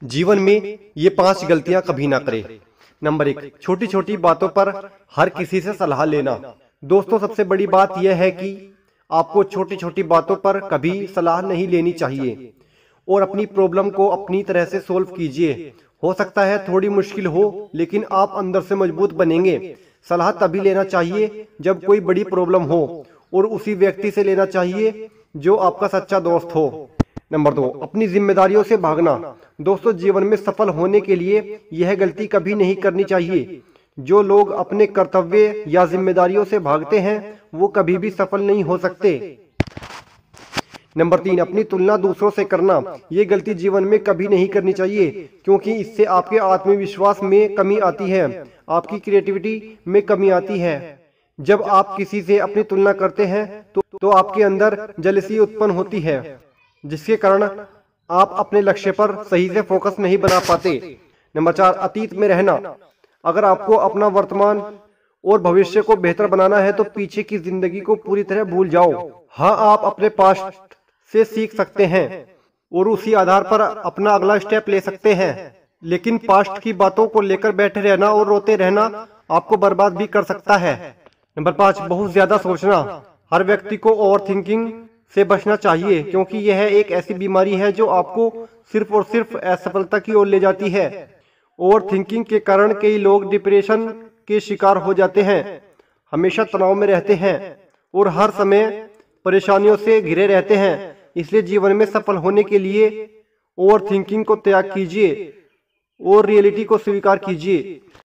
जीवन में ये 5 गलतियां कभी ना करें। नंबर 1, छोटी छोटी बातों पर हर किसी से सलाह लेना। दोस्तों, सबसे बड़ी बात यह है कि आपको छोटी छोटी बातों पर कभी सलाह नहीं लेनी चाहिए और अपनी प्रॉब्लम को अपनी तरह से सोल्व कीजिए। हो सकता है थोड़ी मुश्किल हो, लेकिन आप अंदर से मजबूत बनेंगे। सलाह तभी लेना चाहिए जब कोई बड़ी प्रॉब्लम हो और उसी व्यक्ति से लेना चाहिए जो आपका सच्चा दोस्त हो। नंबर 2, अपनी जिम्मेदारियों से भागना। दोस्तों, जीवन में सफल होने के लिए यह गलती कभी नहीं करनी चाहिए। जो लोग अपने कर्तव्य या जिम्मेदारियों से भागते हैं वो कभी भी सफल नहीं हो सकते। नंबर 3, अपनी तुलना दूसरों से करना। ये गलती जीवन में कभी नहीं करनी चाहिए, क्योंकि इससे आपके आत्मविश्वास में कमी आती है, आपकी क्रिएटिविटी में कमी आती है। जब आप किसी से अपनी तुलना करते हैं तो आपके अंदर जलसी उत्पन्न होती है, जिसके कारण आप अपने लक्ष्य पर सही से फोकस नहीं बना पाते। नंबर 4, अतीत में रहना। अगर आपको अपना वर्तमान और भविष्य को बेहतर बनाना है तो पीछे की जिंदगी को पूरी तरह भूल जाओ। हाँ, आप अपने पास्ट से सीख सकते हैं और उसी आधार पर अपना अगला स्टेप ले सकते हैं, लेकिन पास्ट की बातों को लेकर बैठे रहना और रोते रहना आपको बर्बाद भी कर सकता है। नंबर 5, बहुत ज्यादा सोचना। हर व्यक्ति को ओवर थिंकिंग से बचना चाहिए, क्योंकि यह एक ऐसी बीमारी है जो आपको सिर्फ और सिर्फ असफलता की ओर ले जाती है। ओवर थिंकिंग के कारण कई लोग डिप्रेशन के शिकार हो जाते हैं, हमेशा तनाव में रहते हैं और हर समय परेशानियों से घिरे रहते हैं। इसलिए जीवन में सफल होने के लिए ओवर थिंकिंग को त्याग कीजिए और रियलिटी को स्वीकार कीजिए।